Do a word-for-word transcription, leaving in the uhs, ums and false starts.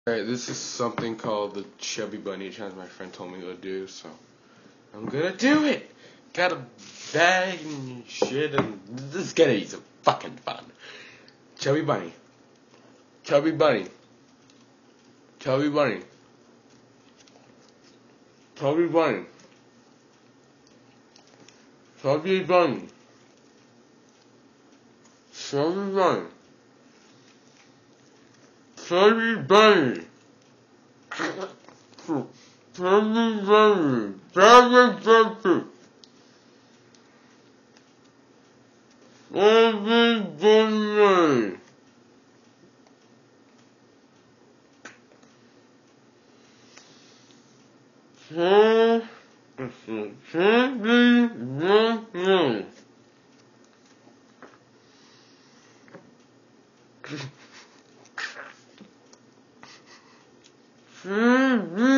Alright, this is something called the chubby bunny challenge my friend told me to do, so I'm gonna do it! Got a bag and shit, and this is gonna be some fucking fun. Chubby bunny. Chubby bunny. Chubby bunny. Chubby bunny. Chubby bunny. Chubby bunny. Chubby bunny. Chubby bunny. Chubby bunny. Chubby bunny. Chubby bunny. Mm-hmm.